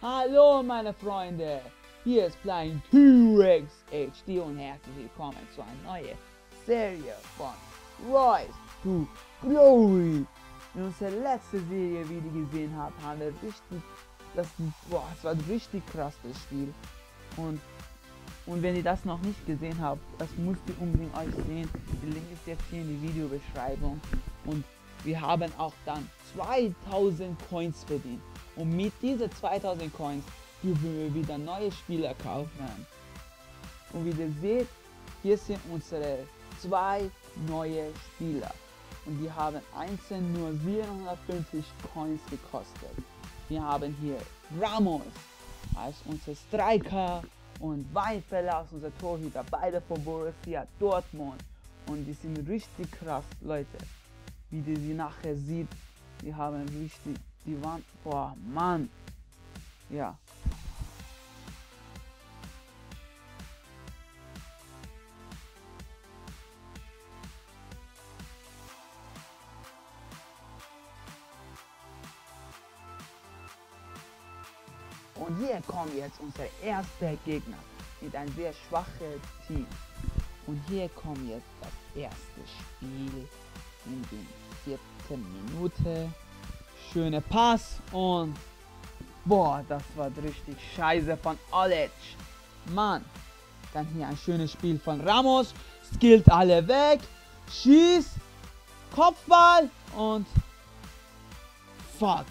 Hallo meine Freunde, hier ist Flying T-Rex HD und herzlich willkommen zu einer neuen Serie von Rise to Glory. In unserer letzten Serie, wie ihr gesehen habt, haben wir das war ein richtig krasses Spiel. Und wenn ihr das noch nicht gesehen habt, das müsst ihr unbedingt euch sehen. Der Link ist jetzt hier in die Videobeschreibung. Und wir haben auch dann 2000 Coins verdient. Und mit diesen 2000 Coins dürfen wir wieder neue Spieler kaufen. Und wie ihr seht, hier sind unsere 2 neue Spieler. Und die haben einzeln nur 450 Coins gekostet. Wir haben hier Ramos als unser Striker und Weinfeller als unser Torhüter, beide von Borussia Dortmund. Und die sind richtig krass, Leute. Wie ihr sie nachher sieht, die haben richtig, die waren, boah, Mann, ja. Und hier kommt jetzt unser erster Gegner mit einem sehr schwachen Team. Und hier kommt jetzt das erste Spiel in den 14. Minute. Schöner Pass und boah, das war richtig scheiße von Olic. Mann, dann hier ein schönes Spiel von Ramos. Skillt alle weg. Schießt. Kopfball und fuck.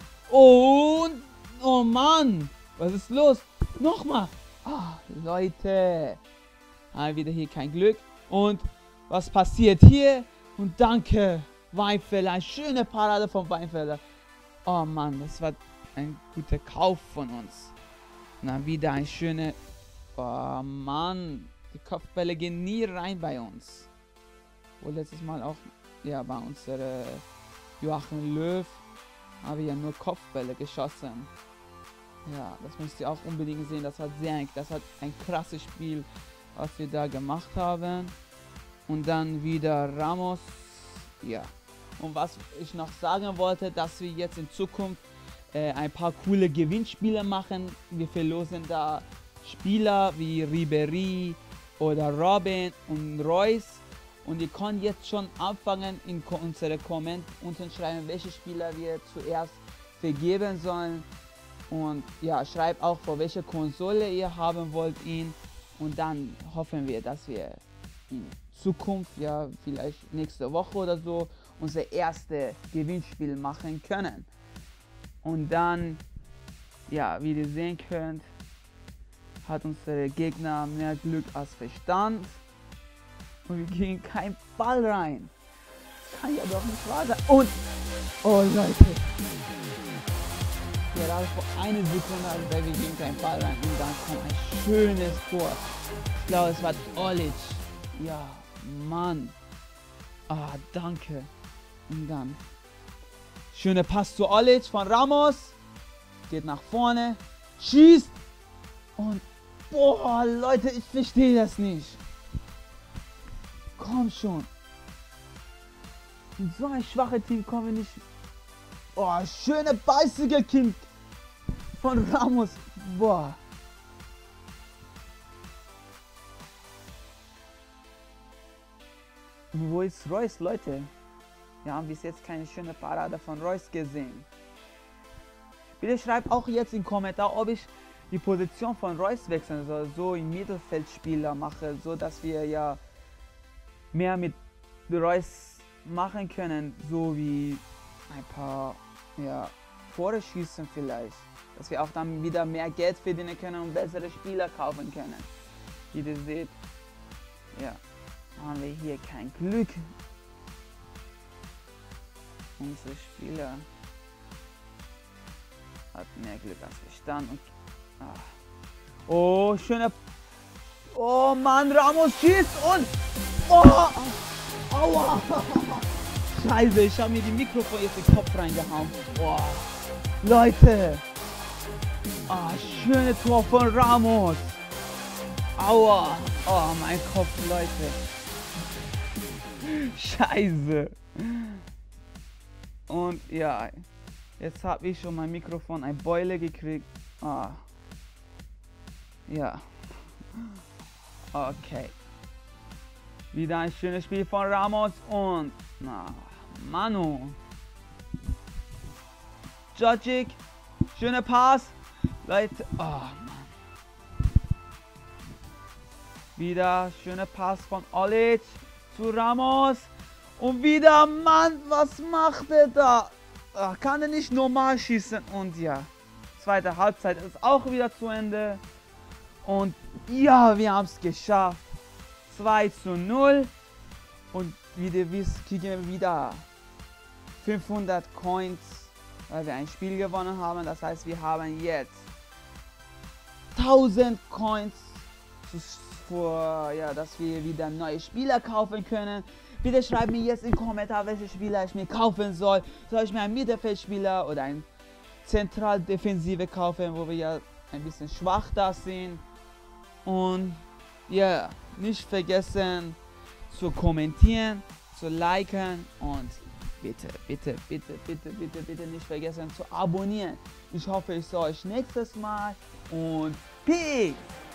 Und oh Mann, was ist los? Nochmal. Ah, Leute. Wieder hier kein Glück. Und was passiert hier? Und danke, Weinfeller. Eine schöne Parade von Weinfeller. Oh Mann, das war ein guter Kauf von uns. Na, wieder ein schöner. Oh Mann, die Kopfbälle gehen nie rein bei uns. Wo letztes Mal auch, ja, bei unserer Joachim Löw habe ich ja nur Kopfbälle geschossen. Ja, das müsst ihr auch unbedingt sehen. Das hat ein krasses Spiel, was wir da gemacht haben. Und dann wieder Ramos. Ja. Und was ich noch sagen wollte, dass wir jetzt in Zukunft ein paar coole Gewinnspiele machen. Wir verlosen da Spieler wie Ribéry oder Robin und Reus. Und ihr könnt jetzt schon anfangen in unsere Comment unten schreiben, welche Spieler wir zuerst vergeben sollen. Und ja, schreibt auch, vor welcher Konsole ihr haben wollt ihn. Und dann hoffen wir, dass wir in Zukunft, ja vielleicht nächste Woche oder so, unser erstes Gewinnspiel machen können. Und dann, ja, wie ihr sehen könnt, hat unser Gegner mehr Glück als Verstand. Und wir kriegen keinen Ball rein. Das kann ja doch nicht wahr sein. Und, oh Leute. Gerade vor einer Sekunde, also wir gehen keinen Ball rein. Und dann kommt ein schönes Tor. Ich glaube, es war Olic. Ja, Mann. Ah, danke. Und dann. Schöner Pass zu Olic von Ramos. Geht nach vorne. Schießt. Und, boah, Leute, ich verstehe das nicht. Komm schon. In so ein schwaches Team kommen wir nicht. Oh, schöne Bicycle King von Ramos. Boah. Wo ist Reus, Leute? Wir haben bis jetzt keine schöne Parade von Reus gesehen. Bitte schreibt auch jetzt im Kommentar, ob ich die Position von Reus wechseln soll, so im Mittelfeldspieler mache, so dass wir ja mehr mit Reus machen können, so wie ein paar, ja, Tore schießen vielleicht, dass wir auch dann wieder mehr Geld verdienen können und bessere Spieler kaufen können. Wie ihr seht, ja, haben wir hier kein Glück. Unser Spieler hat mehr Glück als Verstand und oh, schöner. Oh Mann, Ramos schießt und oh, aua. Scheiße, ich habe mir die Mikrofon jetzt in den Kopf reingehauen. Boah. Leute. Ah, schöne Tor von Ramos. Aua. Oh, mein Kopf, Leute. Scheiße. Und ja, jetzt habe ich schon mein Mikrofon ein Beule gekriegt. Ah. Ja. Okay. Wieder ein schönes Spiel von Ramos und Manu. Djordjic. Schöner Pass. Leute. Oh, Mann. Wieder schöner Pass von Olic zu Ramos. Und wieder, Mann, was macht er da? Kann er nicht normal schießen? Und ja, zweite Halbzeit ist auch wieder zu Ende. Und ja, wir haben es geschafft. 2:0. Und wie ihr wisst, kriegen wir wieder 500 Coins, weil wir ein Spiel gewonnen haben. Das heißt, wir haben jetzt 1000 Coins, dass wir wieder neue Spieler kaufen können. Bitte schreibt mir jetzt in den Kommentaren, welche Spieler ich mir kaufen soll. Soll ich mir einen Mittelfeldspieler oder einen Zentraldefensive kaufen, wo wir ja ein bisschen schwach da sind. Und ja, nicht vergessen zu kommentieren, zu liken und bitte nicht vergessen zu abonnieren. Ich hoffe, ich sehe euch nächstes Mal und Peace!